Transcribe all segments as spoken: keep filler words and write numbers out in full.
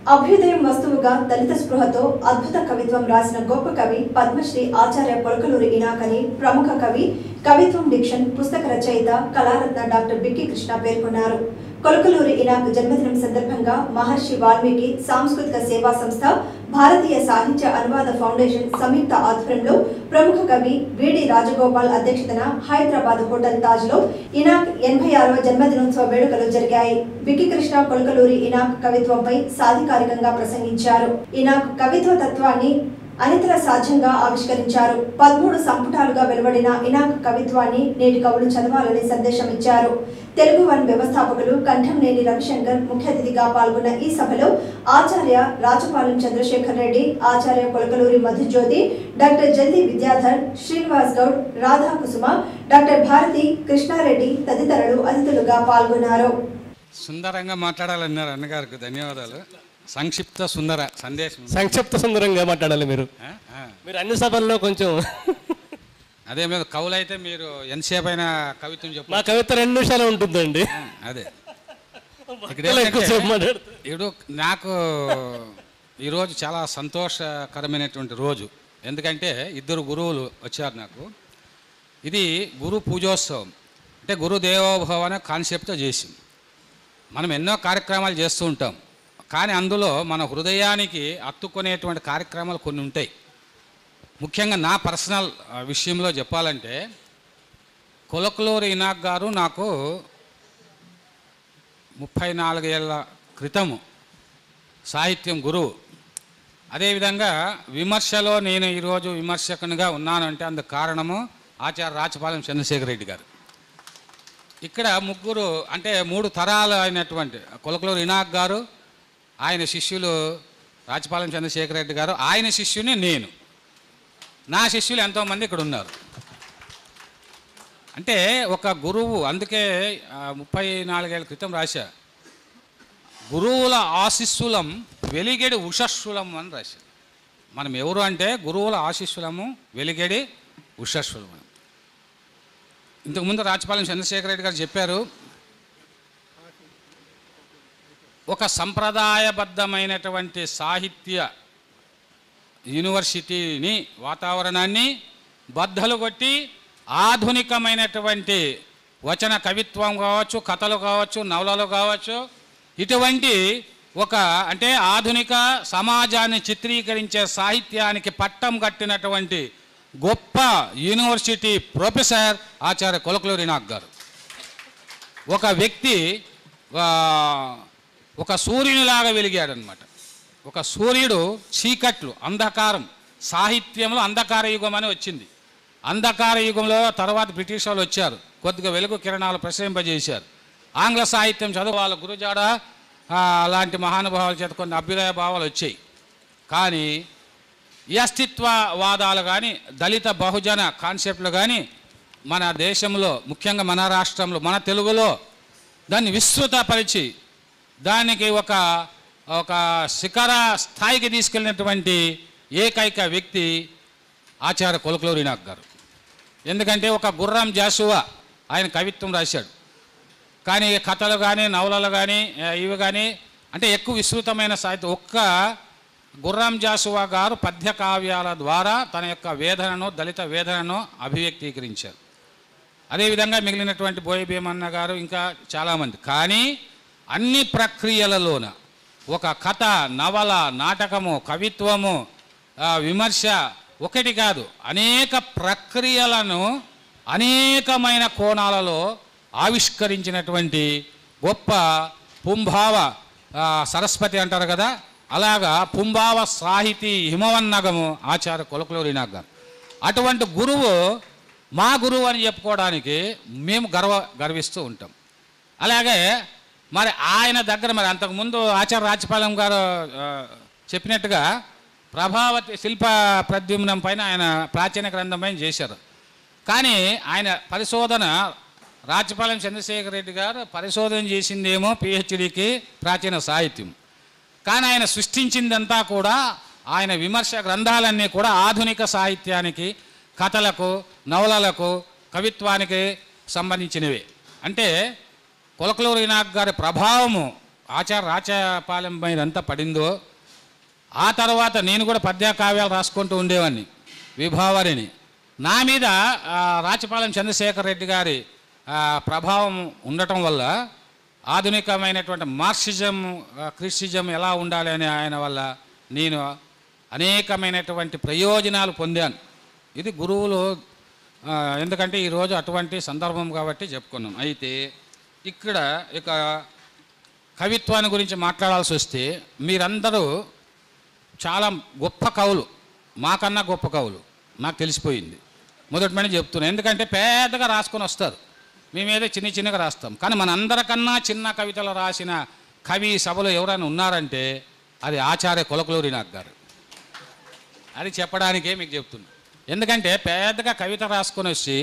అభ్యుదయం వస్తువుగా దళిత స్పృహతో అద్భుత కవిత్వం రాసిన గొప్ప కవి పద్మశ్రీ ఆచార్య కొలకలూరి ఇనాకని ప్రముఖ కవి కవిత్వం డిక్షన్ పుస్తక రచయిత కళారత్న డాక్టర్ బిక్కి కృష్ణ పేర్కొన్నారు. కొలకలూరి ఇనాక్ జన్మదినం సందర్భంగా మహర్షి వాల్మీకి సాంస్కృతిక సేవా సంస్థ భారతీయ సాహిత్య అనువాద ఫౌండేషన్ సంయుక్త ఆధ్వర్యంలో ప్రముఖ కవి విడి రాజగోపాల్ అధ్యక్షతన హైదరాబాద్ హోటల్ తాజ్ లో ఇనాక్ ఎనభై ఆరవ జన్మదినోత్సవ వేడుకలు జరిగాయి. బిక్కి కృష్ణ కొలకలూరి ఇనాక్ కవిత్వంపై సాధికారికంగా ప్రసంగించారు. ఇనాక్ కవిత్వ తత్వాన్ని అనితర సాధ్యంగా ఆవిష్కరించారు. పదమూడు సంపుటాలుగా వెలువడిన ఇనాక్ కవిత్వాన్ని నేటి కవులు చదవాలని సందేశం ఇచ్చారు. తెలుగు వన్ వ్యవస్థాపకులు కంఠంనేని రవిశంకర్ ముఖ్య అతిథిగా పాల్గొన్న ఈ సభలో ఆచార్య రాజపాలెం చంద్రశేఖర్ రెడ్డి, ఆచార్య కొలకలూరి మధుజ్యోతి, డాక్టర్ జల్ది విద్యాధర్, శ్రీనివాస్ గౌడ్, రాధా కుసుమ, డాక్టర్ భారతి, కృష్ణారెడ్డి తదితరులు అతిథులుగా పాల్గొన్నారు. సుందరంగా మాట్లాడాలన్నారు అన్నగారికి ధన్యవాదాలు. సంక్షిప్త సుందర సందేశం సంక్షిప్త సుందరంగా మాట్లాడాలి మీరు మీరు అన్ని సభల్లో కొంచెం అదే మీద కవులు అయితే మీరు ఎంతసేపు అయినా కవిత్వం చెప్పు. మా కవిత్వం రెండు నిమిషాలు ఉంటుందండి. అదే ఇప్పుడు నాకు ఈరోజు చాలా సంతోషకరమైనటువంటి రోజు. ఎందుకంటే ఇద్దరు గురువులు వచ్చారు నాకు. ఇది గురు పూజోత్సవం, అంటే గురు దేవోభవ అనే కాన్సెప్ట్తో చేసింది. మనం ఎన్నో కార్యక్రమాలు చేస్తూ ఉంటాం, కానీ అందులో మన హృదయానికి అత్తుకునేటువంటి కార్యక్రమాలు కొన్ని ఉంటాయి. ముఖ్యంగా నా పర్సనల్ విషయంలో చెప్పాలంటే కొలకలూరి ఇనాక్ గారు నాకు ముప్పై నాలుగేళ్ల క్రితము సాహిత్యం గురువు. అదేవిధంగా విమర్శలో నేను ఈరోజు విమర్శకునిగా ఉన్నానంటే అందుకు కారణము ఆచార్య రాచపాలెం చంద్రశేఖర్ రెడ్డి గారు. ఇక్కడ ముగ్గురు అంటే మూడు తరాలు అయినటువంటి కొలకలూరి ఇనాక్ గారు, ఆయన శిష్యులు రాచపాలెం చంద్రశేఖర్ రెడ్డి గారు, ఆయన శిష్యుని నేను, నా శిష్యులు ఎంతోమంది ఇక్కడ ఉన్నారు. అంటే ఒక గురువు, అందుకే ముప్పై నాలుగేళ్ల క్రితం రాశా, గురువుల ఆశీస్సులం వెలిగెడి ఉషస్సులం అని రాశా. మనం ఎవరు అంటే గురువుల ఆశీస్సులము వెలిగెడి ఉషస్సులం. ఇంతకుముందు రాచపాలెం చంద్రశేఖర్ రెడ్డి గారు చెప్పారు, ఒక సంప్రదాయబద్ధమైనటువంటి సాహిత్య యూనివర్సిటీని వాతావరణాన్ని బద్దలు కొట్టి ఆధునికమైనటువంటి వచన కవిత్వం కావచ్చు, కథలు కావచ్చు, నవలలు కావచ్చు, ఇటువంటి ఒక అంటే ఆధునిక సమాజాన్ని చిత్రీకరించే సాహిత్యానికి పట్టం కట్టినటువంటి గొప్ప యూనివర్సిటీ ప్రొఫెసర్ ఆచార్య కొలకలూరి ఇనాక్ గారు. ఒక వ్యక్తి ఒక సూర్యునిలాగా వెలిగాడనమాట. ఒక సూర్యుడు చీకట్లు, అంధకారం, సాహిత్యంలో అంధకార యుగం అని వచ్చింది. అంధకార యుగంలో తర్వాత బ్రిటిష్ వాళ్ళు వచ్చారు, కొద్దిగా వెలుగు కిరణాలు ప్రసరింపజేశారు. ఆంగ్ల సాహిత్యం చదువు వాళ్ళ గురుజాడ అలాంటి మహానుభావాల చేత కొన్ని అభ్యుదయ భావాలు వచ్చాయి. కానీ ఈ అస్తిత్వవాదాలు కానీ దళిత బహుజన కాన్సెప్ట్లు కానీ మన దేశంలో, ముఖ్యంగా మన రాష్ట్రంలో, మన తెలుగులో దాన్ని విస్తృతపరిచి దానికి ఒక ఒక శిఖర స్థాయికి తీసుకెళ్ళినటువంటి ఏకైక వ్యక్తి ఆచార్య కొలకలూరి ఇనాక్ గారు. ఎందుకంటే ఒక గుర్రం జాషువా ఆయన కవిత్వం రాశాడు, కానీ కథలు కానీ నవలలు కానీ ఇవి కానీ అంటే ఎక్కువ విస్తృతమైన సాహిత్యం. ఒక్క గుర్రం జాషువా గారు పద్య కావ్యాల ద్వారా తన యొక్క వేదనను, దళిత వేదనను అభివ్యక్తీకరించారు. అదేవిధంగా మిగిలినటువంటి బోయ భీమన్న గారు, ఇంకా చాలామంది. కానీ అన్ని ప్రక్రియలలోన ఒక కథ, నవల, నాటకము, కవిత్వము, విమర్శ ఒకటి కాదు, అనేక ప్రక్రియలను అనేకమైన కోణాలలో ఆవిష్కరించినటువంటి గొప్ప పుంభావ సరస్వతి అంటారు కదా, అలాగా పుంభావ సాహితీ హిమవన్నగము ఆచార్య కొలకలూరి ఇనాక్ గారు. అటువంటి గురువు మా గురువు అని చెప్పుకోవడానికి మేము గర్వ గర్విస్తూ ఉంటాం. అలాగే మరి ఆయన దగ్గర మరి అంతకుముందు ఆచార్య రాచపాలెం గారు చెప్పినట్టుగా ప్రభావతి శిల్ప ప్రద్యుమ్నం పైన ఆయన ప్రాచీన గ్రంథం పైన చేశారు. కానీ ఆయన పరిశోధన రాచపాలెం చంద్రశేఖర్ రెడ్డి గారు పరిశోధన చేసిందేమో పిహెచ్డికి ప్రాచీన సాహిత్యం, కానీ ఆయన సృష్టించిందంతా కూడా ఆయన విమర్శ గ్రంథాలన్నీ కూడా ఆధునిక సాహిత్యానికి, కథలకు, నవలలకు, కవిత్వానికి సంబంధించినవి. అంటే కొలకలూరి ఇనాక్ గారి ప్రభావము ఆచార రాచపాలెం మీద ఎంత పడిందో, ఆ తర్వాత నేను కూడా పద్య కావ్యాలు రాసుకుంటూ ఉండేవాడిని, విభావరిని. నా మీద రాచపాలెం చంద్రశేఖర్ రెడ్డి గారి ప్రభావం ఉండటం వల్ల ఆధునికమైనటువంటి మార్క్సిజం క్రిస్టిజం ఎలా ఉండాలి అనే ఆయన వల్ల నేను అనేకమైనటువంటి ప్రయోజనాలు పొందాను. ఇది గురువులు, ఎందుకంటే ఈరోజు అటువంటి సందర్భం కాబట్టి చెప్పుకున్నాం. అయితే ఇక్కడ ఇక కవిత్వాన్ని గురించి మాట్లాడాల్సి వస్తే మీరందరూ చాలా గొప్ప కవులు, మాకన్నా గొప్ప కవులు నాకు తెలిసిపోయింది. మొదటి మని చెప్తున్నాను, ఎందుకంటే పెద్దగా రాసుకొని వస్తారు, మేమేదో చిన్న చిన్నగా రాస్తాం. కానీ మనందరికన్నా చిన్న కవితలు రాసిన కవి సభలో ఎవరైనా ఉన్నారంటే అది ఆచార్య కొలకలూరి నాగ్ గారు. అది చెప్పడానికే మీకు చెప్తున్నా. ఎందుకంటే పెద్దగా కవిత రాసుకొని వచ్చి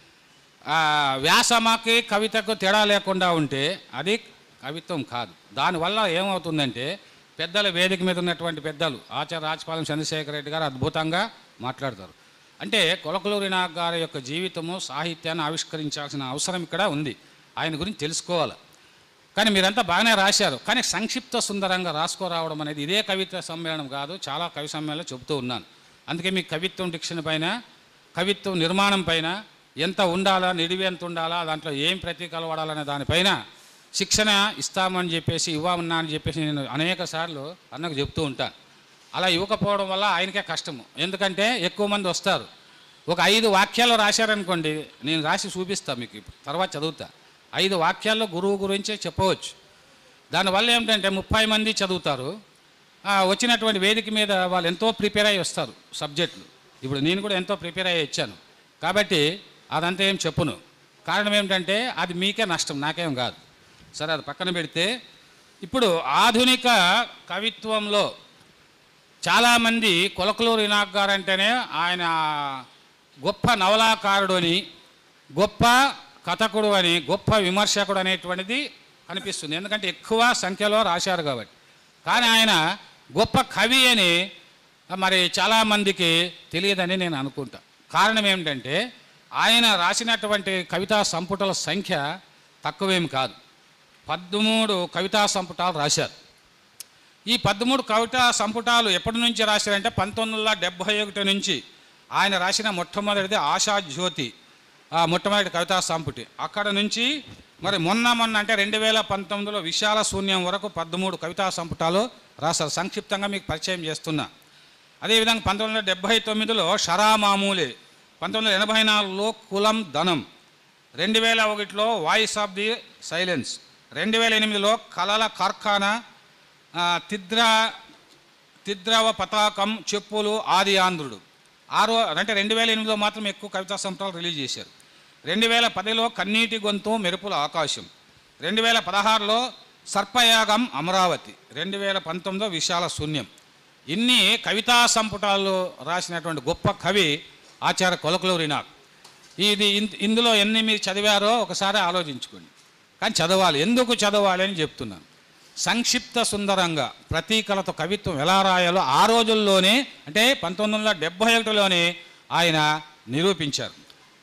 వ్యాసమాకి కవితకు తేడా లేకుండా ఉంటే అది కవిత్వం కాదు. దానివల్ల ఏమవుతుందంటే పెద్దల వేదిక మీద ఉన్నటువంటి పెద్దలు ఆచార్య రాచపాలెం చంద్రశేఖర్ రెడ్డి గారు అద్భుతంగా మాట్లాడతారు. అంటే కొలకలూరి నాగ్ గారి యొక్క జీవితము సాహిత్యాన్ని ఆవిష్కరించాల్సిన అవసరం ఇక్కడ ఉంది. ఆయన గురించి తెలుసుకోవాలి. కానీ మీరంతా బాగానే రాశారు, కానీ సంక్షిప్త సుందరంగా రాసుకోరావడం అనేది ఇదే కవిత సమ్మేళనం కాదు, చాలా కవి సమ్మేళనం చెబుతూ ఉన్నాను. అందుకే మీకు కవిత్వం డిక్షన్ పైన, కవిత్వం నిర్మాణం పైన ఎంత ఉండాలా, నిడివి ఎంత ఉండాలా, దాంట్లో ఏం ప్రతీకలు వాడాలనే దానిపైన శిక్షణ ఇస్తామని చెప్పేసి, ఇవ్వమన్నా అని చెప్పేసి నేను అనేక సార్లు అన్నకు చెప్తూ ఉంటాను. అలా ఇవ్వకపోవడం వల్ల ఆయనకే కష్టము. ఎందుకంటే ఎక్కువ మంది వస్తారు. ఒక ఐదు వాక్యాలు రాశారనుకోండి, నేను రాసి చూపిస్తాను మీకు, తర్వాత చదువుతా. ఐదు వాక్యాల్లో గురువు గురించే చెప్పవచ్చు. దానివల్ల ఏమిటంటే ముప్పై మంది చదువుతారు. వచ్చినటువంటి వేదిక మీద వాళ్ళు ఎంతో ప్రిపేర్ అయ్యి వస్తారు సబ్జెక్టులు. ఇప్పుడు నేను కూడా ఎంతో ప్రిపేర్ అయ్యి వచ్చాను కాబట్టి అదంతా ఏం చెప్పును. కారణం ఏమిటంటే అది మీకే నష్టం, నాకేం కాదు. సరే, అది పక్కన పెడితే ఇప్పుడు ఆధునిక కవిత్వంలో చాలామంది కొలకలూరి నాగ్ గారు అంటేనే ఆయన గొప్ప నవలాకారుడు అని, గొప్ప కథకుడు అని, గొప్ప విమర్శకుడు అనేటువంటిది కనిపిస్తుంది. ఎందుకంటే ఎక్కువ సంఖ్యలో రాశారు కాబట్టి. కానీ ఆయన గొప్ప కవి అని మరి చాలామందికి తెలియదని నేను అనుకుంటా. కారణం ఏమిటంటే ఆయన రాసినటువంటి కవితా సంపుటాల సంఖ్య తక్కువేం కాదు. పదమూడు కవితా సంపుటాలు రాశారు. ఈ పదమూడు కవితా సంపుటాలు ఎప్పటి నుంచి రాశారంటే పంతొమ్మిది వందల డెబ్భై ఒకటి నుంచి ఆయన రాసిన మొట్టమొదటిది ఆశాజ్యోతి, మొట్టమొదటి కవితా సంపుటి. అక్కడ నుంచి మరి మొన్న మొన్న అంటే రెండు వేల పంతొమ్మిదిలో విశాల శూన్యం వరకు పదమూడు కవితా సంపుటాలు రాశారు. సంక్షిప్తంగా మీకు పరిచయం చేస్తున్నా. అదేవిధంగా పంతొమ్మిది వందల డెబ్భై తొమ్మిదిలో షరా మామూలే, పంతొమ్మిది వందల ఎనభై నాలుగులో కులం ధనం, రెండు వేల ఒకటిలో వాయిస్ ఆఫ్ ది సైలెన్స్, రెండు వేల ఎనిమిదిలో కలల కార్ఖానా, తిద్ర తిద్రవ పతాకం, చెప్పులు, ఆది ఆంధ్రుడు. ఆరో అంటే రెండు వేల ఎనిమిదిలో మాత్రం ఎక్కువ కవితా సంపుటాలు రిలీజ్ చేశారు. రెండు వేల పదిలో కన్నీటి గొంతు, మెరుపుల ఆకాశం, రెండు వేల పదహారులో సర్పయాగం అమరావతి, రెండు వేల పంతొమ్మిదిలో విశాల శూన్యం. ఇన్ని కవితా సంపుటాలు రాసినటువంటి గొప్ప కవి ఆచార్య కొలకలూరి నాగ్. ఇది ఇందులో ఎన్ని మీరు చదివారో ఒకసారి ఆలోచించుకోండి. కానీ చదవాలి. ఎందుకు చదవాలి అని చెప్తున్నాను. సంక్షిప్త సుందరంగా ప్రతీకలతో కవిత్వం ఎలా రాయాలో ఆ రోజుల్లోనే, అంటే పంతొమ్మిది వందల డెబ్భై ఒకటిలోనే ఆయన నిరూపించారు.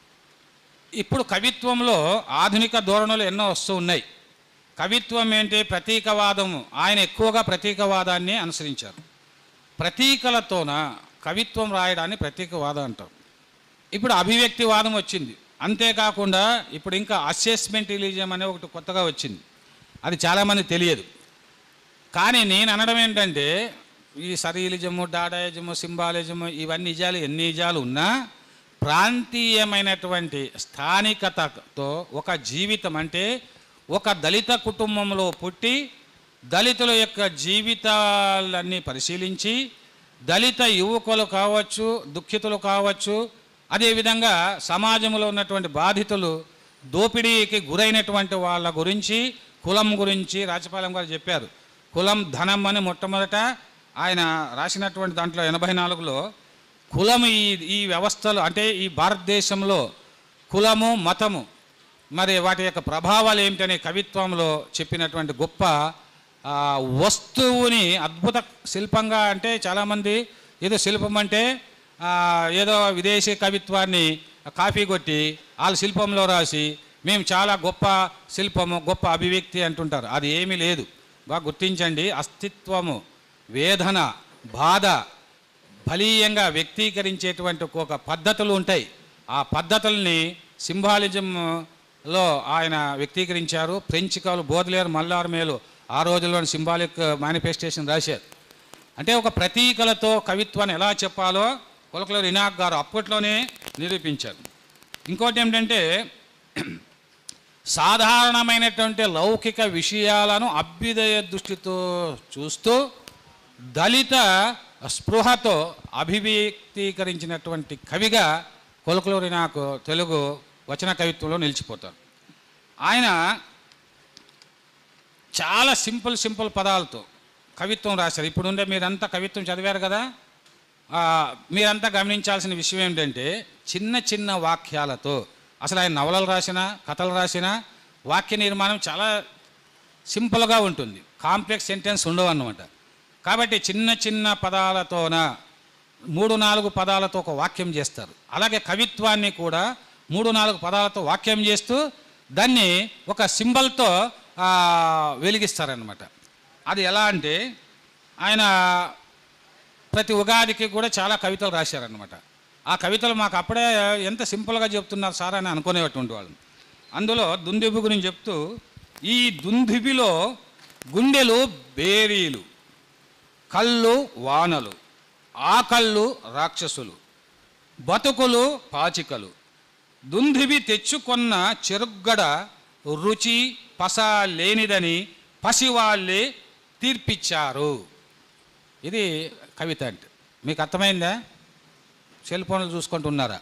ఇప్పుడు కవిత్వంలో ఆధునిక ధోరణులు ఎన్నో వస్తూ ఉన్నాయి. కవిత్వం ఏంటి? ప్రతీకవాదము. ఆయన ఎక్కువగా ప్రతీకవాదాన్ని అనుసరించారు. ప్రతీకలతోన కవిత్వం రాయడాన్ని ప్రతీకవాదం అంటారు. ఇప్పుడు అభివ్యక్తివాదం వచ్చింది. అంతేకాకుండా ఇప్పుడు ఇంకా అసెస్మెంటలిజం అనే ఒకటి కొత్తగా వచ్చింది. అది చాలామంది తెలియదు. కానీ నేను అనడం ఏంటంటే ఈ సరీలిజము, డాడాయిజము, సింబాలిజము ఇవన్నీ నిజాలు, ఎన్ని నిజాలు ఉన్నా ప్రాంతీయమైనటువంటి స్థానికతతో ఒక జీవితం, అంటే ఒక దళిత కుటుంబంలో పుట్టి దళితుల యొక్క జీవితాలన్నీ పరిశీలించి దళిత యువకులు కావచ్చు, దుఃఖితులు కావచ్చు, అదేవిధంగా సమాజంలో ఉన్నటువంటి బాధితులు, దోపిడీకి గురైనటువంటి వాళ్ళ గురించి, కులం గురించి రాచపాలెం గారు చెప్పారు. కులం ధనం అని మొట్టమొదట ఆయన రాసినటువంటి దాంట్లో ఎనభై నాలుగులో కులం ఈ ఈ వ్యవస్థలు, అంటే ఈ భారతదేశంలో కులము, మతము మరి వాటి యొక్క ప్రభావాలు ఏమిటనే కవిత్వంలో చెప్పినటువంటి గొప్ప వస్తువుని అద్భుత శిల్పంగా, అంటే చాలామంది ఏదో శిల్పం అంటే ఏదో విదేశీ కవిత్వాన్ని కాపీ కొట్టి వాళ్ళ శిల్పంలో రాసి మేము చాలా గొప్ప శిల్పము, గొప్ప అభివ్యక్తి అంటుంటారు. అది ఏమీ లేదు. బాగా గుర్తించండి. అస్తిత్వము, వేదన, బాధ బలీయంగా వ్యక్తీకరించేటువంటి ఒక పద్ధతులు ఉంటాయి. ఆ పద్ధతుల్ని సింబాలిజంలో ఆయన వ్యక్తీకరించారు. ఫ్రెంచ్ కవులు బోర్లేర్, మల్లార్మేలు ఆ రోజుల్లోని సింబాలిక్ మేనిఫెస్టేషన్ రాశారు. అంటే ఒక ప్రతీకలతో కవిత్వాన్ని ఎలా చెప్పాలో కొలకలూరి ఇనాక్ గారు అప్పట్లోనే నిరూపించారు. ఇంకోటి ఏమిటంటే సాధారణమైనటువంటి లౌకిక విషయాలను అభ్యుదయ దృష్టితో చూస్తూ దళిత స్పృహతో అభివ్యక్తీకరించినటువంటి కవిగా కొలకలూరి ఇనాక్ తెలుగు వచన కవిత్వంలో నిలిచిపోతారు. ఆయన చాలా సింపుల్ సింపుల్ పదాలతో కవిత్వం రాశారు. ఇప్పుడుండే మీరంతా కవిత్వం చదివారు కదా, మీరంతా గమనించాల్సిన విషయం ఏంటంటే చిన్న చిన్న వాక్యాలతో, అసలు ఆయన నవలలు రాసినా కథలు రాసినా వాక్య నిర్మాణం చాలా సింపుల్గా ఉంటుంది, కాంప్లెక్స్ సెంటెన్స్ ఉండవు అన్నమాట. కాబట్టి చిన్న చిన్న పదాలతోన మూడు నాలుగు పదాలతో ఒక వాక్యం చేస్తారు. అలాగే కవిత్వాన్ని కూడా మూడు నాలుగు పదాలతో వాక్యం చేస్తూ దాన్ని ఒక సింబల్తో వెలిగిస్తారనమాట. అది ఎలా అంటే ఆయన ప్రతి ఉగాదికి కూడా చాలా కవితలు రాశారనమాట. ఆ కవితలు మాకు అప్పుడే ఎంత సింపుల్గా చెప్తున్నారు సార్ అని అనుకునేటువంటి వాళ్ళు. అందులో దుందుబి గురించి చెప్తూ, ఈ దుందుబిలో గుండెలు బేరీలు, కళ్ళు వానలు, ఆకళ్ళు రాక్షసులు, బతుకులు పాచికలు, దుందుబి తెచ్చుకొన్న చెరుగ్గడ రుచి పస లేనిదని పసివాళ్ళే తీర్పిచ్చారు. ఇది కవిత అంటే. మీకు అర్థమైందా? సెల్ ఫోన్లు చూసుకుంటున్నారా?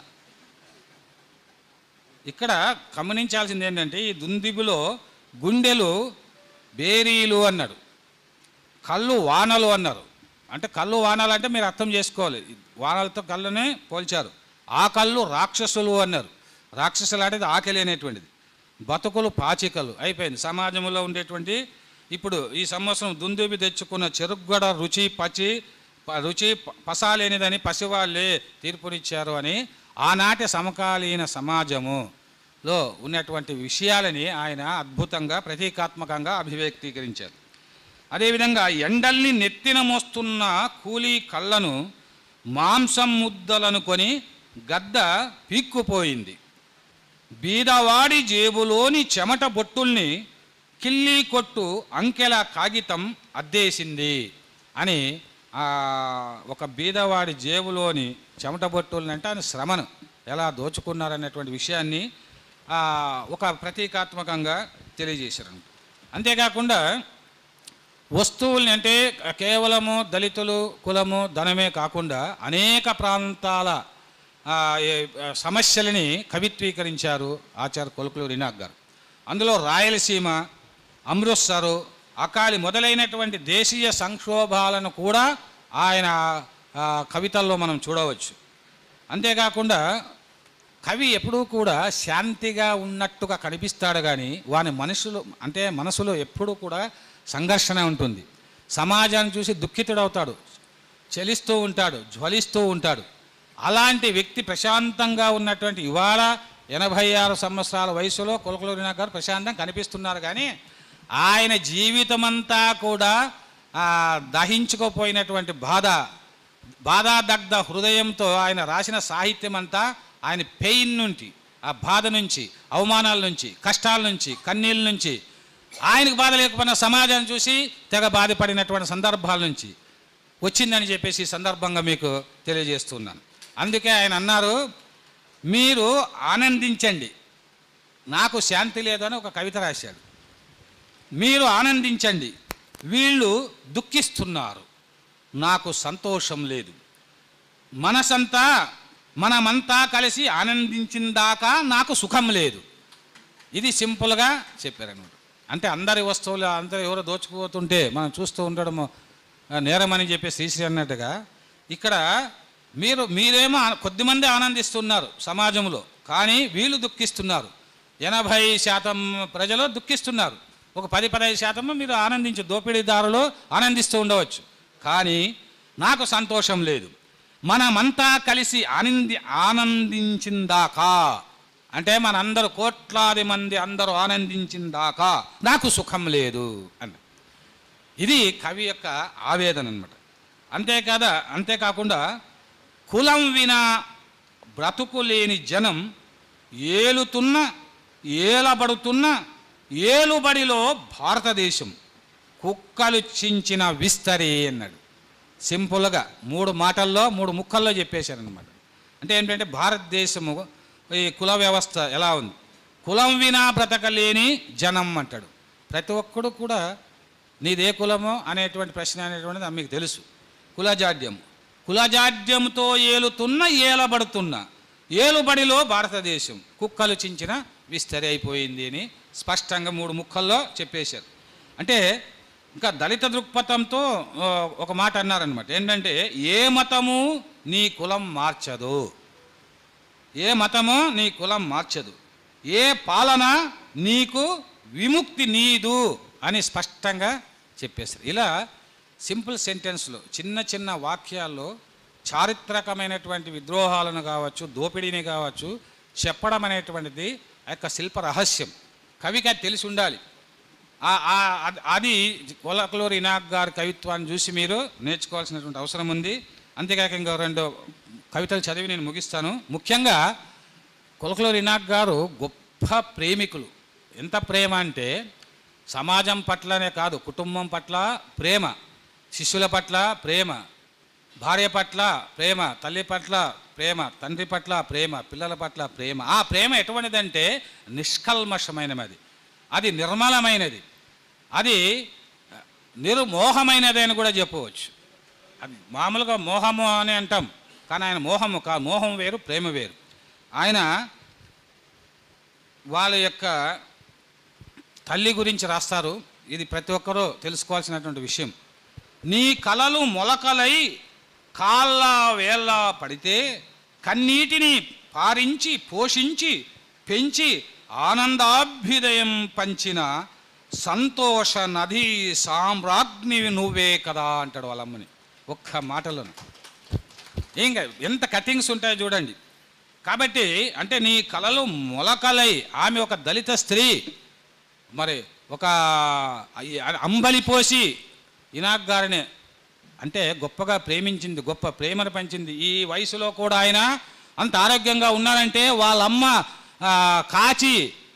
ఇక్కడ గమనించాల్సింది ఏంటంటే ఈ దుందుబిలో గుండెలు బేరీలు అన్నాడు, కళ్ళు వానలు అన్నారు. అంటే కళ్ళు వానలు అంటే మీరు అర్థం చేసుకోవాలి, వానలతో కళ్ళనే పోల్చారు. ఆ కళ్ళు రాక్షసులు అన్నారు. రాక్షసులు అనేది ఆకలి అనేటువంటిది. బతుకులు పాచికలు అయిపోయింది. సమాజంలో ఉండేటువంటి ఇప్పుడు ఈ సంవత్సరం దుందుబి తెచ్చుకున్న చెరుగ్గడ రుచి పచి రుచి పసాలేనిదని పసివాళ్ళే తీర్పునిచ్చారు అని ఆనాటి సమకాలీన సమాజములో ఉన్నటువంటి విషయాలని ఆయన అద్భుతంగా ప్రతీకాత్మకంగా అభివ్యక్తీకరించారు. అదేవిధంగా ఎండల్ని నెత్తిన మోస్తున్న కూలీ కళ్ళను మాంసం ముద్దలనుకొని గద్ద పీక్కుపోయింది, బీదవాడి జేబులోని చెమట బొట్టుల్ని కిల్లీ కొట్టు అంకెల కాగితం అద్దేసింది అని ఒక బీదవాడి జేబులోని చెమట బొట్టుల్ని అంటే ఆయన శ్రమను ఎలా దోచుకున్నారనేటువంటి విషయాన్ని ఒక ప్రతీకాత్మకంగా తెలియజేశారు. అంతేకాకుండా వస్తువుల్ని అంటే కేవలము దళితులు కులము ధనమే కాకుండా అనేక ప్రాంతాల సమస్యలని కవిత్వీకరించారు ఆచార్య కొలకలూరి ఇనాక్ గారు. అందులో రాయలసీమ, అమృత్సరు, అకాలి మొదలైనటువంటి దేశీయ సంక్షోభాలను కూడా ఆయన కవితల్లో మనం చూడవచ్చు. అంతేకాకుండా కవి ఎప్పుడూ కూడా శాంతిగా ఉన్నట్టుగా కనిపిస్తాడు కానీ వాని మనుషులు అంటే మనసులో ఎప్పుడూ కూడా సంఘర్షణ ఉంటుంది. సమాజాన్ని చూసి దుఃఖితుడవుతాడు, చలిస్తూ ఉంటాడు, జ్వలిస్తూ ఉంటాడు. అలాంటి వ్యక్తి ప్రశాంతంగా ఉన్నటువంటి ఇవాళ ఎనభై ఆరు సంవత్సరాల వయసులో కొలకలూరి ఇనాక్ గారు ప్రశాంతంగా కనిపిస్తున్నారు. కానీ ఆయన జీవితమంతా కూడా దహించుకుపోయినటువంటి బాధ బాధాదగ్ధ హృదయంతో ఆయన రాసిన సాహిత్యం అంతా ఆయన పెయిన్ నుంచి, ఆ బాధ నుంచి, అవమానాల నుంచి, కష్టాల నుంచి, కన్నీళ్ళ నుంచి, ఆయనకు బాధ లేకపోయినా సమాజాన్ని చూసి తెగ బాధపడినటువంటి సందర్భాల నుంచి వచ్చిందని చెప్పేసి ఈ సందర్భంగా మీకు తెలియజేస్తున్నాను. అందుకే ఆయన అన్నారు, మీరు ఆనందించండి, నాకు శాంతి లేదు అని ఒక కవిత రాశాడు. మీరు ఆనందించండి, వీళ్ళు దుఃఖిస్తున్నారు, నాకు సంతోషం లేదు. మనసంతా మనమంతా కలిసి ఆనందించిందాకా నాకు సుఖం లేదు. ఇది సింపుల్గా చెప్పారనమాట. అంటే అందరి వస్తువులు అందరూ ఎవరో దోచుకుపోతుంటే మనం చూస్తూ ఉండడం నేరమని చెప్పి శ్రీశ్రీ అన్నట్టుగా ఇక్కడ మీరు మీరేమో కొద్దిమంది ఆనందిస్తున్నారు సమాజంలో, కానీ వీళ్ళు దుఃఖిస్తున్నారు. ఎనభై శాతం ప్రజలు దుఃఖిస్తున్నారు. ఒక పది పదహైదు శాతం మీరు ఆనందించు దోపిడీదారులు ఆనందిస్తూ ఉండవచ్చు, కానీ నాకు సంతోషం లేదు. మనమంతా కలిసి ఆనంది ఆనందించిందాకా అంటే మనందరూ కోట్లాది మంది అందరూ ఆనందించిందాకా నాకు సుఖం లేదు అని. ఇది కవి యొక్క ఆవేదన అన్నమాట. అంతేకాదా అంతేకాకుండా కులం వినా బ్రతుకు లేని జనం ఏలుతున్న ఏలబడుతున్న ఏలుబడిలో భారతదేశం కుక్కలు చించిన విస్తరి అన్నాడు. సింపుల్గా మూడు మాటల్లో మూడు ముక్కల్లో చెప్పేశారనమాట. అంటే ఏంటంటే భారతదేశము ఈ కుల వ్యవస్థ ఎలా ఉంది, కులం వినా బ్రతకలేని జనం అంటాడు. ప్రతి ఒక్కడు కూడా నీదే కులమో అనేటువంటి ప్రశ్న అనేటువంటిది మీకు తెలుసు. కులజాడ్యం కులజాడ్యంతో ఏలుతున్న ఏలబడుతున్న ఏలుబడిలో భారతదేశం కుక్కలు చించిన విస్తరి అయిపోయింది అని స్పష్టంగా మూడు ముక్కల్లో చెప్పేశారు. అంటే ఇంకా దళిత దృక్పథంతో ఒక మాట అన్నారనమాట. ఏంటంటే ఏ మతము నీ కులం మార్చదు, ఏ మతము నీ కులం మార్చదు, ఏ పాలన నీకు విముక్తి నీదు అని స్పష్టంగా చెప్పేశారు. ఇలా సింపుల్ సెంటెన్స్లో చిన్న చిన్న వాక్యాల్లో చారిత్రకమైనటువంటి విద్రోహాలను కావచ్చు, దోపిడీని కావచ్చు చెప్పడం అనేటువంటిది ఆ యొక్క శిల్ప రహస్యం. కవికి అది తెలిసి ఉండాలి. అది కొలకలూరి ఇనాక్ గారి కవిత్వాన్ని చూసి మీరు నేర్చుకోవాల్సినటువంటి అవసరం ఉంది. అంతేకాక ఇంకో రెండు కవితలు చదివి నేను ముగిస్తాను. ముఖ్యంగా కొలకలూరి ఇనాక్ గారు గొప్ప ప్రేమికులు. ఎంత ప్రేమ అంటే సమాజం పట్లనే కాదు, కుటుంబం పట్ల ప్రేమ, శిష్యుల పట్ల ప్రేమ, భార్య పట్ల ప్రేమ, తల్లి పట్ల ప్రేమ, తండ్రి పట్ల ప్రేమ, పిల్లల పట్ల ప్రేమ. ఆ ప్రేమ ఎటువంటిదంటే నిష్కల్మషమైనది, అది నిర్మలమైనది, అది నిర్మోహమైనది అని కూడా చెప్పవచ్చు. అది మామూలుగా మోహము అని అంటాం, కానీ ఆయన మోహము కా మోహం వేరు, ప్రేమ వేరు. ఆయన వాళ్ళ యొక్క తల్లి గురించి రాస్తారు. ఇది ప్రతి ఒక్కరూ తెలుసుకోవాల్సినటువంటి విషయం. నీ కలలు మొలకలై కాళ్ళ వేళ్ళ పడితే కన్నీటిని పారించి పోషించి పెంచి ఆనందాభ్యుదయం పంచిన సంతోష నది సామ్రాజ్ఞి నువ్వే కదా అంటాడు వాళ్ళమ్మని ఒక్క మాటలోను. ఇంకా ఎంత కటింగ్స్ ఉంటాయో చూడండి. కాబట్టి అంటే నీ కలలు మొలకలై, ఆమె ఒక దళిత స్త్రీ, మరి ఒక అంబలి పోసి ఇనాక్ గారిని అంటే గొప్పగా ప్రేమించింది, గొప్ప ప్రేమను పంచింది. ఈ వయసులో కూడా ఆయన అంత ఆరోగ్యంగా ఉన్నారంటే వాళ్ళమ్మ కాచి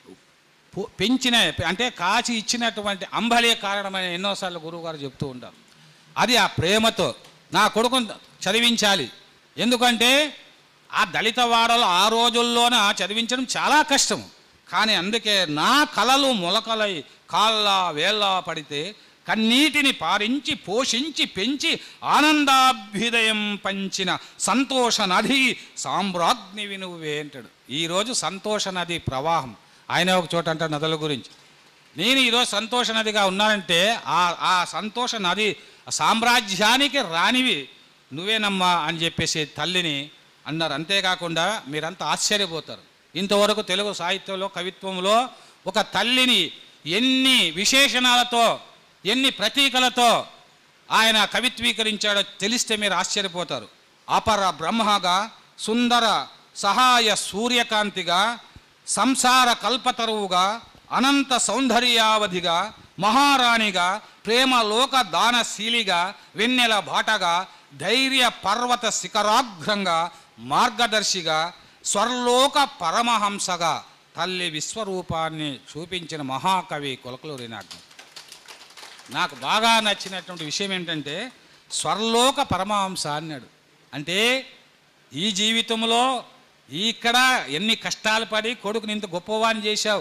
పెంచిన అంటే కాచి ఇచ్చినటువంటి అంబలే కారణమైన ఎన్నోసార్లు గురువుగారు చెప్తూ ఉంటారు. అది ఆ ప్రేమతో నా కొడుకును చదివించాలి. ఎందుకంటే ఆ దళిత వాడలు ఆ రోజుల్లోన చదివించడం చాలా కష్టం. కానీ అందుకే నా కలలు మొలకలై కాళ్ళ వేళ్ళ పడితే కన్నీటిని పారించి పోషించి పెంచి ఆనందాభ్యుదయం పంచిన సంతోష నది సామ్రాజ్ఞివి నువ్వే అంటాడు. ఈరోజు సంతోష నది ప్రవాహం. ఆయన ఒక చోట అంటాడు నదుల గురించి, నేను ఈరోజు సంతోష నదిగా ఉన్నానంటే ఆ ఆ సంతోష నది సామ్రాజ్యానికి రానివి నువ్వేనమ్మా అని చెప్పేసి తల్లిని అన్నారు. అంతేకాకుండా మీరంతా ఆశ్చర్యపోతారు, ఇంతవరకు తెలుగు సాహిత్యంలో కవిత్వంలో ఒక తల్లిని ఎన్ని విశేషణాలతో ఎన్ని ప్రతీకలతో ఆయన కవిత్వీకరించాడో తెలిస్తే మీరు ఆశ్చర్యపోతారు. అపర బ్రహ్మగా, సుందర సహాయ సూర్యకాంతిగా, సంసార కల్పతరువుగా, అనంత సౌందర్యావధిగా, మహారాణిగా, ప్రేమ లోక దానశీలిగా, వెన్నెల బాటగా, ధైర్య పర్వత శిఖరాగ్రంగా, మార్గదర్శిగా, స్వర్లోక పరమహంసగా తల్లి విశ్వరూపాన్ని చూపించిన మహాకవి కొలకలూరి ఇనాక్. నాకు బాగా నచ్చినటువంటి విషయం ఏంటంటే స్వర్లోక పరమహంస అన్నాడు. అంటే ఈ జీవితంలో ఇక్కడ ఎన్ని కష్టాలు పడి కొడుకుని ఇంత గొప్పవాన్ని చేశావు.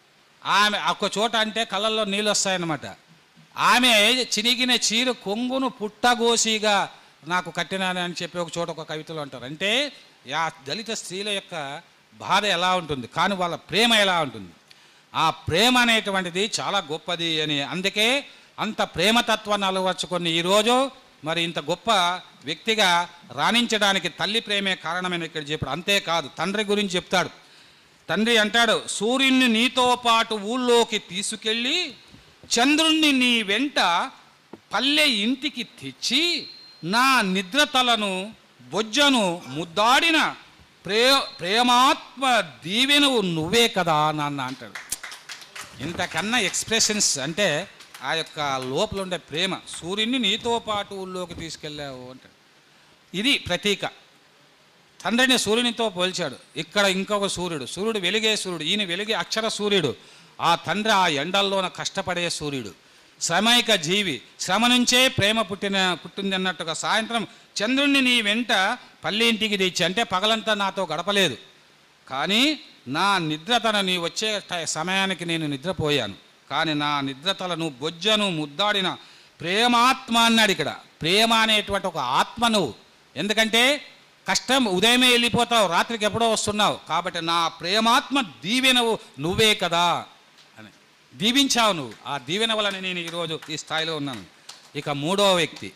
ఆమె ఒక చోట అంటే కళ్ళల్లో నీళ్ళు వస్తాయన్నమాట. ఆమె చినిగిన చీర కొంగును పుట్టగోసిగా నాకు కట్టినాను అని చెప్పి ఒక చోట ఒక కవితలో అంటారు. అంటే ఆ దళిత స్త్రీల యొక్క బాధ ఎలా ఉంటుంది, కానీ వాళ్ళ ప్రేమ ఎలా ఉంటుంది, ఆ ప్రేమ అనేటువంటిది చాలా గొప్పది అని. అందుకే అంత ప్రేమతత్వాన్ని అలవర్చుకొని ఈరోజు మరి ఇంత గొప్ప వ్యక్తిగా రాణించడానికి తల్లి ప్రేమే కారణమైన ఇక్కడ చెప్పాడు. అంతేకాదు తండ్రి గురించి చెప్తాడు. తండ్రి అంటాడు, సూర్యుని నీతో పాటు ఊళ్ళోకి తీసుకెళ్ళి చంద్రుణ్ణి నీ వెంట పల్లె ఇంటికి తెచ్చి నా నిద్రతలను బొజ్జను ముద్దాడిన ప్రే ప్రేమాత్మ దీవెనువు నువ్వే కదా నాన్న అంటాడు. ఇంతకన్నా ఎక్స్ప్రెషన్స్ అంటే ఆ యొక్క లోపల ఉండే ప్రేమ. సూర్యుడిని నీతో పాటు ఊళ్ళోకి తీసుకెళ్ళావు అంటాడు. ఇది ప్రతీక. తండ్రిని సూర్యునితో పోల్చాడు. ఇక్కడ ఇంకొక సూర్యుడు, సూర్యుడు వెలిగే సూర్యుడు, ఈయన వెలిగే అక్షర సూర్యుడు. ఆ తండ్రి ఆ ఎండల్లోన కష్టపడే సూర్యుడు, శ్రమైక జీవి. శ్రమ నుంచే ప్రేమ పుట్టిన పుట్టింది అన్నట్టుగా సాయంత్రం చంద్రుణ్ణి నీ వెంట పల్లింటికి తెచ్చి, అంటే పగలంతా నాతో గడపలేదు, కానీ నా నిద్రతన నీ వచ్చే సమయానికి నేను నిద్రపోయాను, కానీ నా నిద్రతల నువ్వు బొజ్జను ముద్దాడిన ప్రేమాత్మ అన్నాడు. ఇక్కడ ప్రేమ అనేటువంటి ఒక ఆత్మ నువ్వు. ఎందుకంటే కష్టం ఉదయమే వెళ్ళిపోతావు, రాత్రికి ఎప్పుడో వస్తున్నావు, కాబట్టి నా ప్రేమాత్మ దీవెనవు నువ్వే కదా అని దీవించావు నువ్వు. ఆ దీవెన వలన నేను ఈరోజు ఈ స్థాయిలో ఉన్నాను. ఇక మూడవ వ్యక్తి,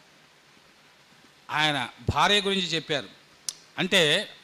ఆయన భార్య గురించి చెప్పారు. అంటే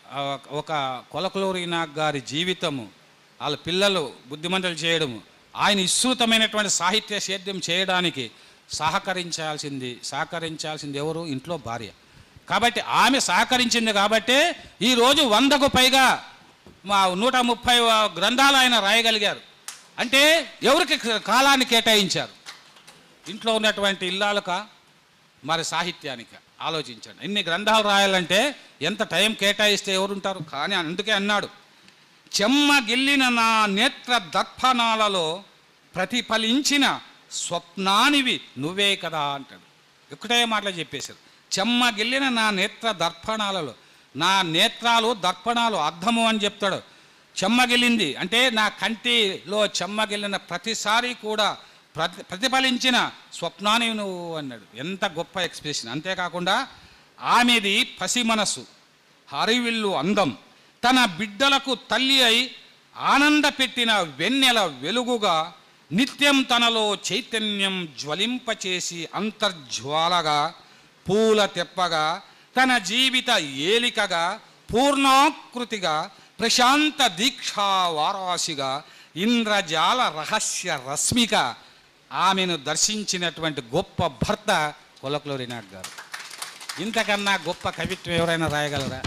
ఒక కొలకలూరి నాగ్ గారి జీవితము, వాళ్ళ పిల్లలు బుద్ధిమంతులు చేయడము, ఆయన విస్తృతమైనటువంటి సాహిత్య సేద్యం చేయడానికి సహకరించాల్సింది సహకరించాల్సింది ఎవరు? ఇంట్లో భార్య. కాబట్టి ఆమె సహకరించింది కాబట్టే ఈరోజు వందకు పైగా మా నూట ముప్పై గ్రంథాలు ఆయన రాయగలిగారు. అంటే ఎవరికి కాలాన్ని కేటాయించారు? ఇంట్లో ఉన్నటువంటి ఇల్లాలుక, మరి సాహిత్యానికి ఆలోచించండి. ఇన్ని గ్రంథాలు రాయాలంటే ఎంత టైం కేటాయిస్తే ఎవరుంటారు? కానీ అందుకే అన్నాడు, చెమ్మ గిల్లిన నా నేత్ర దర్పణాలలో ప్రతిఫలించిన స్వప్నానివి నువ్వే కదా అంటాడు. ఒకటే మాటలు చెప్పేశారు. చెమ్మ గిల్లిన నా నేత్ర దర్పణాలలో, నా నేత్రాలు దర్పణాలు అర్థము అని చెప్తాడు. చెమ్మగిల్లింది అంటే నా కంటిలో చెమ్మగిల్లిన ప్రతిసారి కూడా ప్రతి ప్రతిఫలించిన స్వప్నాన్ని నువ్వు అన్నాడు. ఎంత గొప్ప ఎక్స్ప్రెషన్. అంతేకాకుండా ఆమెది పసి మనసు, హరివిల్లు అందం, తన బిడ్డలకు తల్లి అయి ఆనంద పెట్టిన వెన్నెల వెలుగుగా, నిత్యం తనలో చైతన్యం జ్వలింపచేసి అంతర్జ్వాలగా, పూల తెప్పగా, తన జీవిత ఏలికగా, పూర్ణాకృతిగా, ప్రశాంత దీక్షా వారాసిగా, ఇంద్రజాల రహస్య రశ్మిక ఆమెను దర్శించినటువంటి గొప్ప భర్త కొలకలూరి నాగ్ గారు. ఇంతకన్నా గొప్ప కవిత్వం ఎవరైనా రాయగలరా?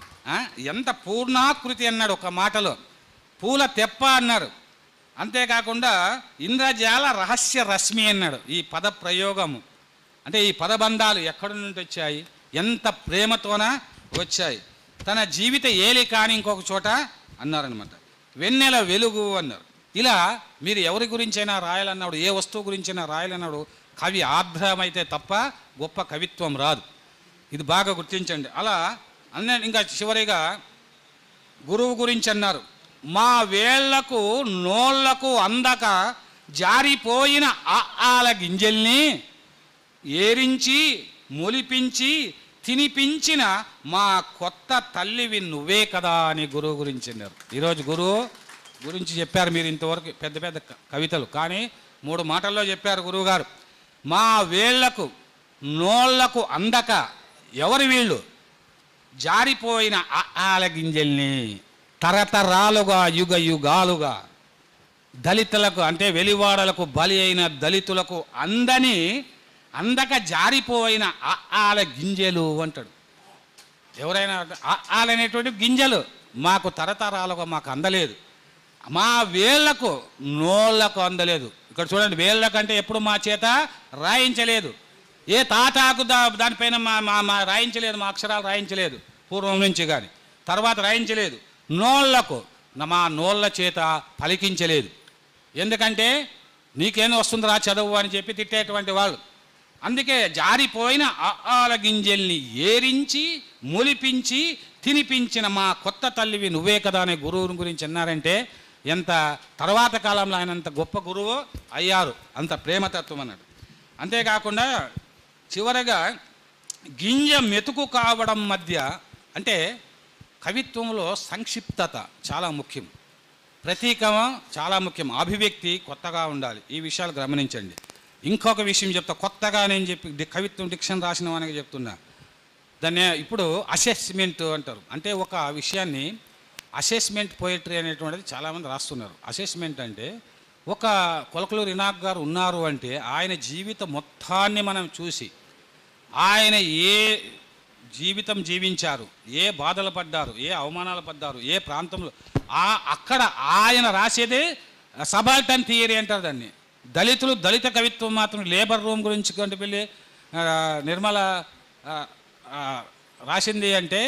ఎంత పూర్ణాకృతి అన్నాడు ఒక మాటలో, పూల తెప్ప అన్నారు. అంతేకాకుండా ఇంద్రజాల రహస్య రశ్మి అన్నాడు. ఈ పద ప్రయోగము అంటే ఈ పదబంధాలు ఎక్కడి నుండి వచ్చాయి? ఎంత ప్రేమతోన వచ్చాయి. తన జీవిత ఏలి కాని ఇంకొక చోట అన్నారనమాట, వెన్నెల వెలుగు అన్నారు. ఇలా మీరు ఎవరి గురించైనా రాయాలన్నాడు, ఏ వస్తువు గురించైనా రాయాలన్నాడు, కవి ఆర్ద్రమైతే తప్ప గొప్ప కవిత్వం రాదు. ఇది బాగా గుర్తించండి. అలా అన్న ఇంకా చివరిగా గురువు గురించి అన్నారు, మా వేళ్లకు నోళ్లకు అందక జారిపోయిన ఆల గింజల్ని ఏరించి మొలిపించి తినిపించిన మా కొత్త తల్లివి నువ్వే కదా అని గురువు గురించి అన్నారు. ఈరోజు గురువు గురించి చెప్పారు మీరు ఇంతవరకు పెద్ద పెద్ద కవితలు, కానీ మూడు మాటల్లో చెప్పారు గురువుగారు. మా వేళ్లకు నోళ్లకు అందక ఎవరి వీళ్ళు? జారిపోయిన ఆల గింజల్ని తరతరాలుగా యుగ యుగాలుగా దళితులకు అంటే వెలివాడలకు బలి అయిన దళితులకు అందని అందక జారిపోయిన ఆల గింజలు అంటాడు. ఎవరైనా ఆలనేటువంటి గింజలు మాకు తరతరాలుగా మాకు అందలేదు, మా వేళ్లకు నోళ్లకు అందలేదు. ఇక్కడ చూడండి, వేళ్ళకంటే ఎప్పుడు మా చేత రాయించలేదు, ఏ తాటాకు దా దానిపైన మా మా మా రాయించలేదు, మా అక్షరాలు రాయించలేదు పూర్వం నుంచి, కానీ తర్వాత రాయించలేదు. నోళ్లకు మా నోళ్ళ చేత పలికించలేదు. ఎందుకంటే నీకేం వస్తుందిరా చదువు అని చెప్పి తిట్టేటువంటి వాళ్ళు. అందుకే జారిపోయిన ఆల గింజల్ని ఏరించి మొలిపించి తినిపించిన మా కొత్త తల్లివి నువ్వే కదా అనే గురువుని గురించి అన్నారంటే ఎంత తర్వాత కాలంలో ఆయన అంత గొప్ప గురువు అయ్యారు, అంత ప్రేమతత్వం అన్నాడు. అంతేకాకుండా చివరగా గింజ మెతుకు కావడం మధ్య అంటే కవిత్వంలో సంక్షిప్తత చాలా ముఖ్యం, ప్రతీకం చాలా ముఖ్యం, అభివ్యక్తి కొత్తగా ఉండాలి. ఈ విషయాలు గమనించండి. ఇంకొక విషయం చెప్తా, కొత్తగా నేను చెప్పి కవిత్వం డిక్షన్ రాసిన వానికి చెప్తున్నా. దాన్ని ఇప్పుడు అసెస్మెంట్ అంటారు. అంటే ఒక విషయాన్ని అసెస్మెంట్ పోయిటరీ అనేటువంటిది చాలామంది రాస్తున్నారు. అసెస్మెంట్ అంటే ఒక కొలకలూరి నాగ్ గారు ఉన్నారు అంటే ఆయన జీవితం మొత్తాన్ని మనం చూసి ఆయన ఏ జీవితం జీవించారు, ఏ బాధలు పడ్డారు, ఏ అవమానాలు పడ్డారు, ఏ ప్రాంతంలో ఆ అక్కడ ఆయన రాసేదే సబాల్టన్ థియరీ అంటారు దాన్ని. దళితులు దళిత కవిత్వం మాత్రం లేబర్ రూమ్ గురించి కొంటే వెళ్ళి నిర్మల రాసింది అంటే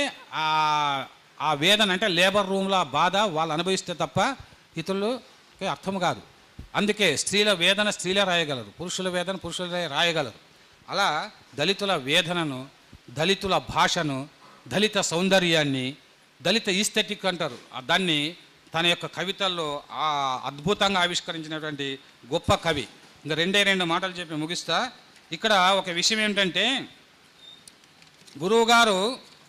ఆ వేదన అంటే లేబర్ రూమ్లో బాధ వాళ్ళు అనుభవిస్తే తప్ప ఇతరులకి అర్థం కాదు. అందుకే స్త్రీల వేదన స్త్రీలే రాయగలరు, పురుషుల వేదన పురుషులే రాయగలరు. అలా దళితుల వేదనను, దళితుల భాషను, దళిత సౌందర్యాన్ని, దళిత ఈస్థెటిక్ అంటారు దాన్ని తన యొక్క కవితల్లో ఆ అద్భుతంగా ఆవిష్కరించినటువంటి గొప్ప కవి. ఇంకా రెండే రెండు మాటలు చెప్పి ముగిస్తా. ఇక్కడ ఒక విషయం ఏమిటంటే, గురువుగారు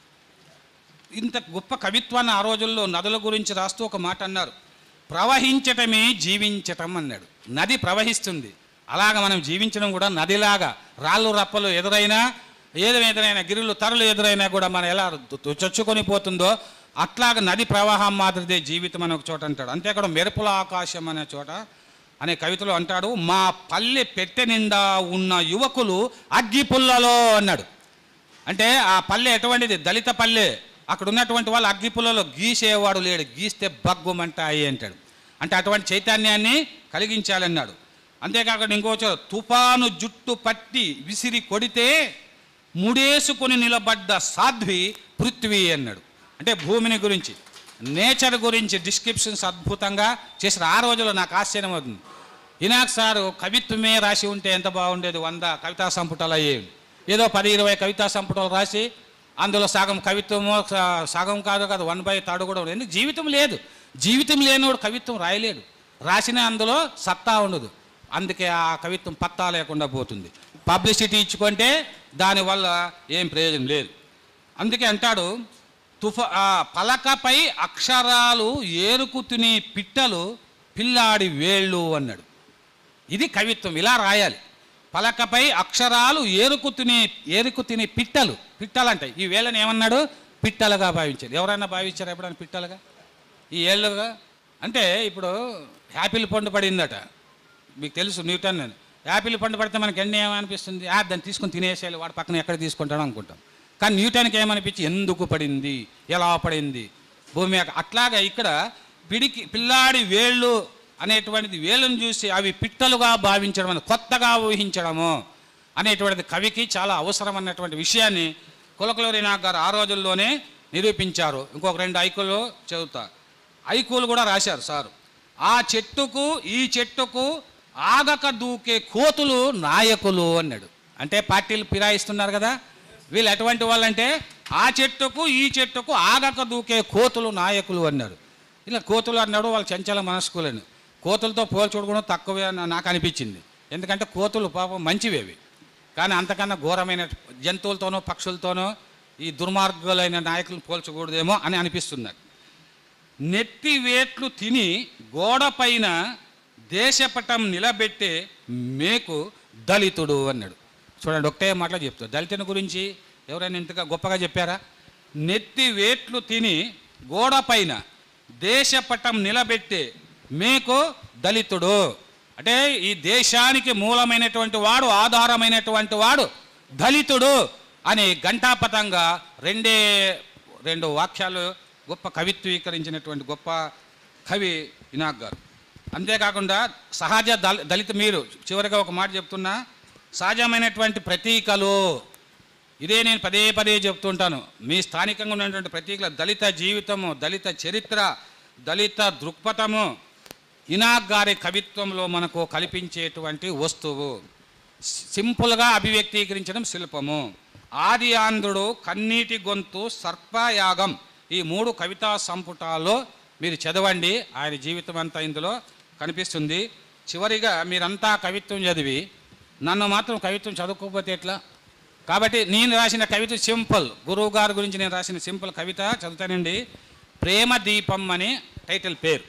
ఇంత గొప్ప కవిత్వాన్ని ఆ రోజుల్లో నదుల గురించి రాస్తూ ఒక మాట అన్నారు, ప్రవహించటమే జీవించటం అన్నాడు. నది ప్రవహిస్తుంది, అలాగ మనం జీవించడం కూడా నదిలాగా. రాళ్ళు రప్పలు ఎదురైనా, ఏదో ఎదురైనా, గిరులు తరలు ఎదురైనా కూడా మనం ఎలా చొచ్చుకొని పోతుందో అట్లాగ నది ప్రవాహం మాదిరిదే జీవితం అని ఒక చోట అంటాడు. అంతేకాదు మెరుపుల ఆకాశం అనే చోట అనే కవితలో అంటాడు, మా పల్లె పెట్టె నిండా ఉన్న యువకులు అగ్గి పుల్లలో అన్నాడు. అంటే ఆ పల్లె ఎటువంటిది? దళిత పల్లె. అక్కడ ఉన్నటువంటి వాళ్ళు అగ్గి పుల్లలో గీసేవాడు లేడు, గీస్తే బగ్గుమంటాయి అంటాడు. అంటే అటువంటి చైతన్యాన్ని కలిగించాలన్నాడు. అంతేకాకుండా ఇంకోచో తుఫాను జుట్టు పట్టి విసిరి కొడితే ముడేసుకొని నిలబడ్డ సాధ్వి పృథ్వీ అన్నాడు. అంటే భూమిని గురించి, నేచర్ గురించి డిస్క్రిప్షన్స్ అద్భుతంగా చేసిన ఆ రోజుల్లో నాకు ఆశ్చర్యం అవుతుంది. ఇనాక్ సారు కవిత్వమే రాసి ఉంటే ఎంత బాగుండేది. వంద కవితా సంపుటాలు అయ్యేవి. ఏదో పది ఇరవై కవితా సంపుటాలు రాసి అందులో సగం కవిత్వమో సగం కాదు కాదు వన్ బై థర్డ్ కూడా ఉండదు. ఎందుకు? జీవితం లేదు. జీవితం లేనివాడు కవిత్వం రాయలేడు. రాసిన అందులో సత్తా ఉండదు. అందుకే ఆ కవిత్వం పత్తా లేకుండా పోతుంది. పబ్లిసిటీ ఇచ్చుకుంటే దానివల్ల ఏం ప్రయోజనం లేదు. అందుకే అంటాడు, తుఫా పలకపై అక్షరాలు ఏరుకు తిని పిట్టలు పిల్లాడి వేళ్ళు అన్నాడు. ఇది కవిత్వం, ఇలా రాయాలి. పలకపై అక్షరాలు ఏరుకు తిని ఏరుకు తిని పిట్టలు పిట్టలు అంటాయి. ఈ వేళ్ళని ఏమన్నాడు? పిట్టలుగా భావించారు. ఎవరైనా భావించారు ఎప్పుడైనా పిట్టలుగా? ఈ ఏళ్ళుగా అంటే ఇప్పుడు యాపిల్ పండు పడిందట, మీకు తెలుసు న్యూటన్ అని. యాపిల్ పండు పడితే మనకి ఎన్ని ఏమనిపిస్తుంది? ఆ దాన్ని తీసుకొని తినేసేయాలి, వాడు పక్కన ఎక్కడ తీసుకుంటాడో అనుకుంటాం. కానీ న్యూటన్కి ఏమనిపించి ఎందుకు పడింది, ఎలా పడింది భూమి. అట్లాగా ఇక్కడ పిడికి పిల్లాడి వేళ్ళు అనేటువంటిది వేళ్ళను చూసి అవి పిట్టలుగా భావించడం అని, కొత్తగా ఊహించడము అనేటువంటిది కవికి చాలా అవసరం అన్నటువంటి విషయాన్ని కులకలూరి నాగ్ గారు ఆ రోజుల్లోనే నిరూపించారు. ఇంకొక రెండు ఐకులు చదువుతా. ఐకులు కూడా రాశారు సారు. ఆ చెట్టుకు ఈ చెట్టుకు ఆగక దూకే కోతులు నాయకులు అన్నాడు. అంటే పార్టీలు ఫిరాయిస్తున్నారు కదా వీళ్ళు. ఎటువంటి వాళ్ళంటే ఆ చెట్టుకు ఈ చెట్టుకు ఆగక దూకే కోతులు నాయకులు అన్నాడు. ఇలా కోతులు అన్నాడు, వాళ్ళు చంచల మనస్కులని. కోతులతో పోల్చుకోవడం తక్కువే నాకు అనిపించింది. ఎందుకంటే కోతులు పాపం మంచివేవి, కానీ అంతకన్నా ఘోరమైన జంతువులతోనో పక్షులతోనో ఈ దుర్మార్గులైన నాయకులను పోల్చకూడదేమో అని అనిపిస్తున్నారు. నెత్తి వేట్లు తిని గోడపైన దేశపటం నిలబెట్టే మేకు దళితుడు అన్నాడు. చూడండి, ఒకటే మాటలో చెప్తాడు. దళితుని గురించి ఎవరైనా ఇంతగా గొప్పగా చెప్పారా? నెత్తి వేట్లు తిని గోడపైన దేశపటం నిలబెట్టే మేకు దళితుడు. అంటే ఈ దేశానికి మూలమైనటువంటి వాడు, ఆధారమైనటువంటి వాడు దళితుడు అని ఘంటాపథంగా రెండే రెండు వాక్యాలు గొప్ప కవిత్వీకరించినటువంటి గొప్ప కవి ఇనాక్ గారు. అంతేకాకుండా సహజ దళ దళిత మీరు చివరిగా ఒక మాట చెప్తున్నా, సహజమైనటువంటి ప్రతీకలు ఇదే నేను పదే పదే చెప్తుంటాను. మీ స్థానికంగా ఉన్నటువంటి ప్రతీకలు దళిత జీవితము, దళిత చరిత్ర, దళిత దృక్పథము ఇనాక్ గారి కవిత్వంలో మనకు కల్పించేటువంటి వస్తువు. సింపుల్గా అభివ్యక్తీకరించడం శిల్పము. ఆది ఆంధ్రుడు, కన్నీటి గొంతు, సర్పయాగం ఈ మూడు కవితా సంపుటాల్లో మీరు చదవండి. ఆయన జీవితం అంతా ఇందులో కనిపిస్తుంది. చివరిగా మీరంతా కవిత్వం చదివి నన్ను మాత్రం కవిత్వం చదువుకోకపోతే ఎట్లా? కాబట్టి నేను రాసిన కవిత సింపుల్, గురువు గారి గురించి నేను రాసిన సింపుల్ కవిత చదువుతానండి. ప్రేమ దీపం అని టైటిల్ పేరు.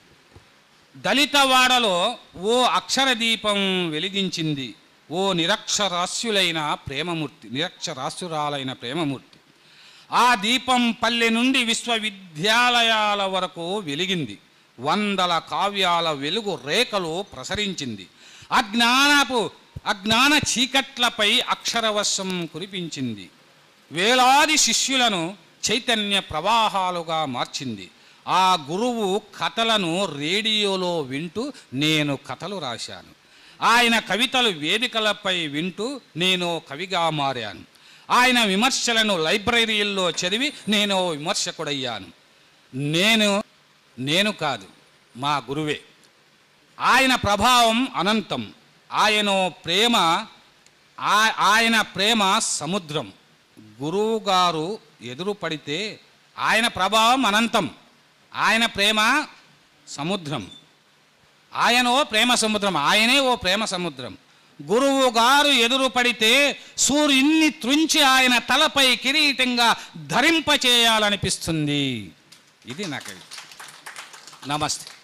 దళితవాడలో ఓ అక్షర దీపం వెలిగించింది ఓ నిరక్షరాస్యులైన ప్రేమమూర్తి, నిరక్షరాస్యురాలైన ప్రేమమూర్తి. ఆ దీపం పల్లె నుండి విశ్వవిద్యాలయాల వరకు వెలిగింది. వందల కావ్యాల వెలుగు రేఖలు ప్రసరించింది. అజ్ఞానపు అజ్ఞాన చీకట్లపై అక్షరవర్షం కురిపించింది. వేలాది శిష్యులను చైతన్య ప్రవాహాలుగా మార్చింది. ఆ గురువు కథలను రేడియోలో వింటూ నేను కథలు రాశాను. ఆయన కవితలు వేదికలపై వింటూ నేను కవిగా మారాను. ఆయన విమర్శలను లైబ్రరీల్లో చదివి నేను విమర్శకుడయ్యాను. నేను నేను కాదు, మా గురువే. ఆయన ప్రభావం అనంతం. ఆయన ప్రేమ ఆయన ప్రేమ సముద్రం. గురువుగారు ఎదురు పడితే ఆయన ప్రభావం అనంతం, ఆయన ప్రేమ సముద్రం. ఆయన ఓ ప్రేమ సముద్రం, ఆయనే ఓ ప్రేమ సముద్రం. గురువు గారు ఎదురు పడితే సూర్యున్ని త్రుంచి ఆయన తలపై కిరీటంగా ధరింపచేయాలనిపిస్తుంది. ఇది నాకు. నమస్తే.